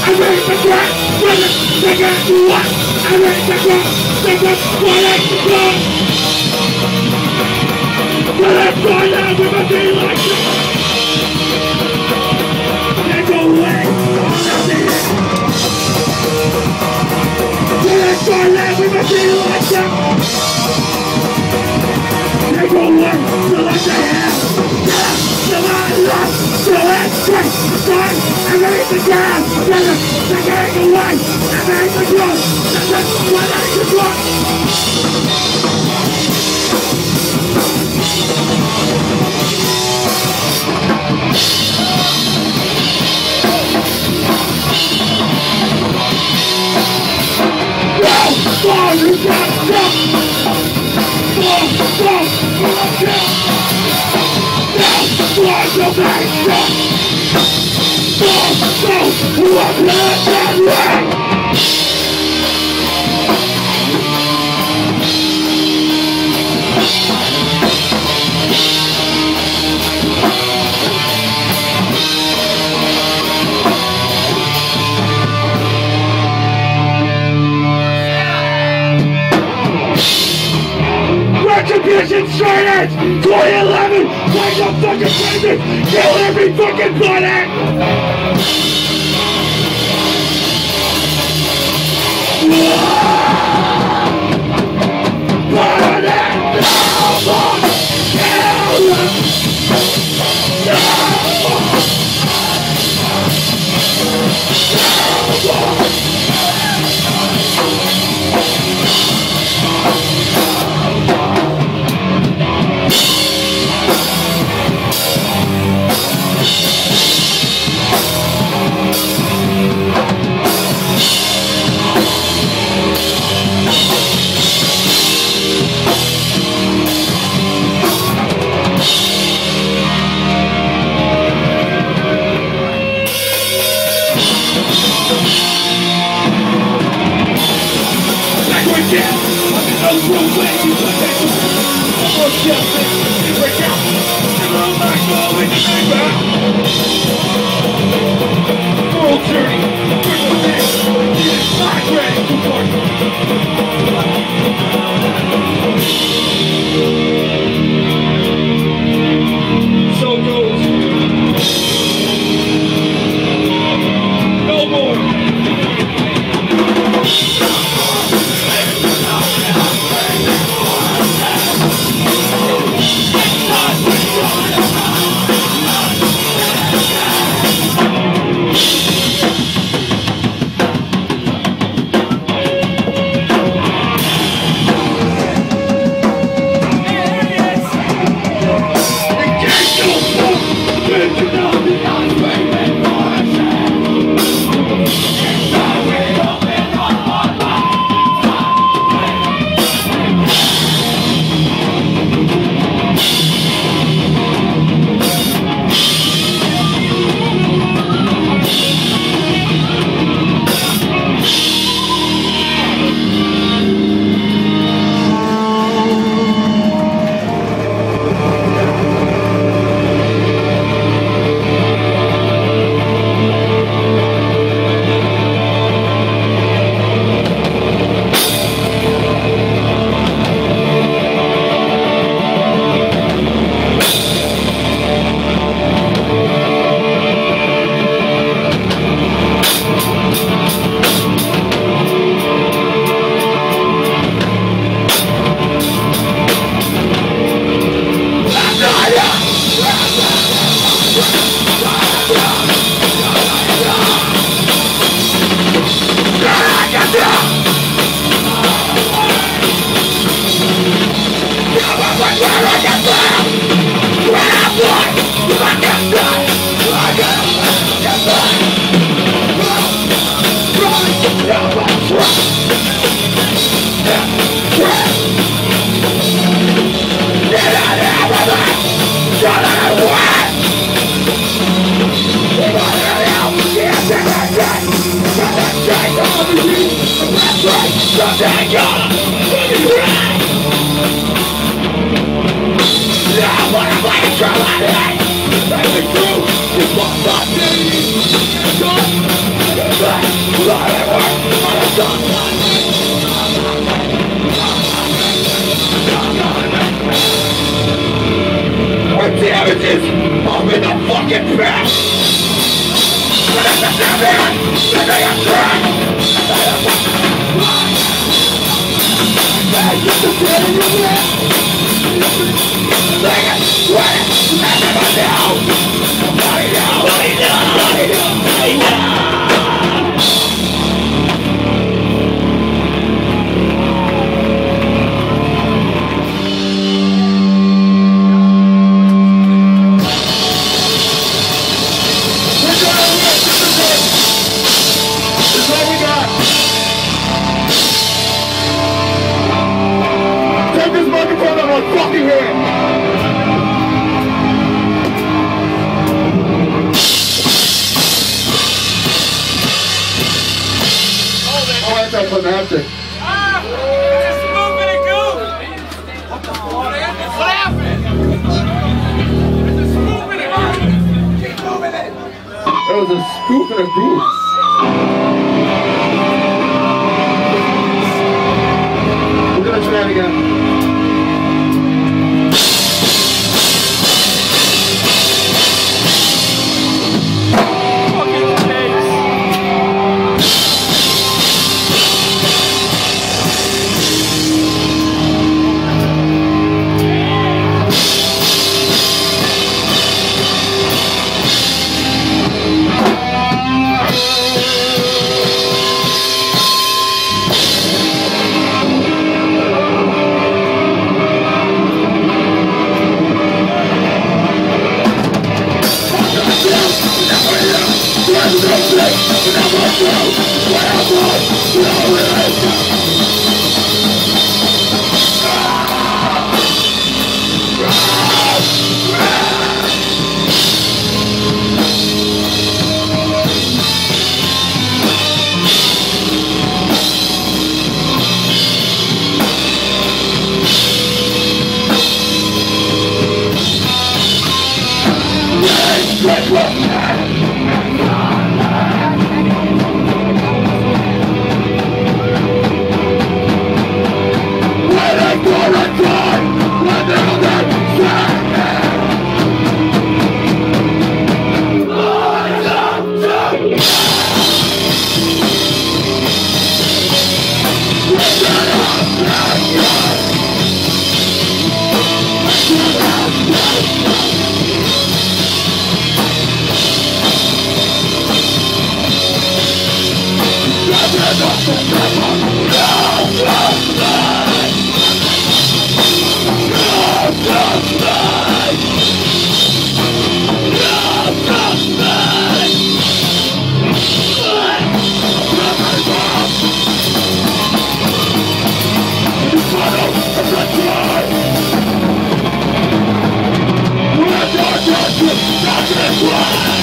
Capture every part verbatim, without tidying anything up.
I make the crack, when it's bigger to what? I make the crack, bigger, what I can do. When I find out with a day like that, they go away, nothing. When I find out with a day like that, they go away, so like they have. So I love, so that's great, son, I made the gas, better, they gave away, I made the drugs, that's what I can do. No, no, you got stuff. No, no, no, no. What's your name? No, no, what's that way? Retribution straight edge, twenty eleven, like a fucking crazy, kill every fucking planet! Planet! Let me through. It's what I need. damages up in the fucking back. But it's a seven, then they are trapped. Man, just a bit in your lip. Sing it, sweat it, never know. Nobody knows, nobody knows, nobody knows, nobody knows. Fucking hand! Oh, anticlimactic. Ah! It's a spook and a goof! What the fuck? What happened? It's a spook and a goof! Keep moving it! That was a spoof and a goof. We're gonna try it again.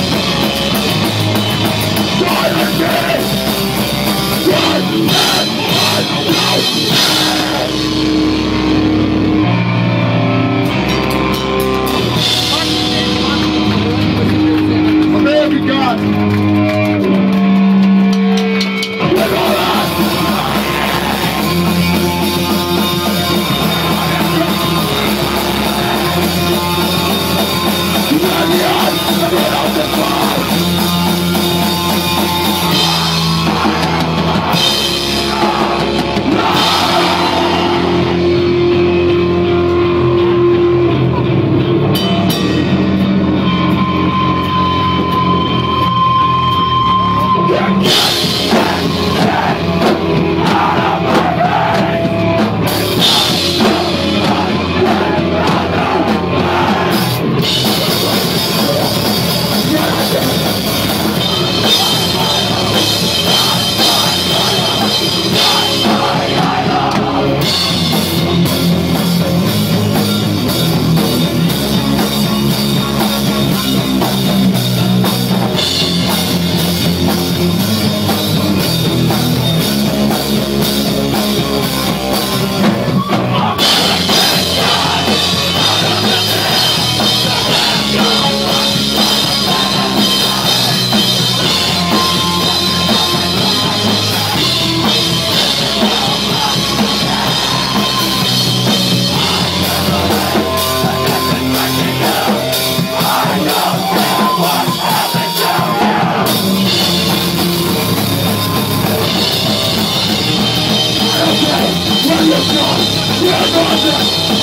Silence! blood.